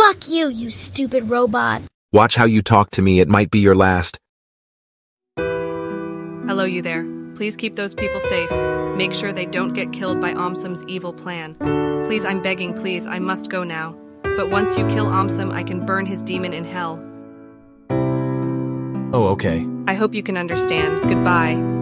Fuck you, you stupid robot. Watch how you talk to me, it might be your last. Hello, you there. Please keep those people safe. Make sure they don't get killed by Aumsum's evil plan. Please, I'm begging, please, I must go now. But once you kill Aumsum, I can burn his demon in hell. Oh, okay. I hope you can understand. Goodbye.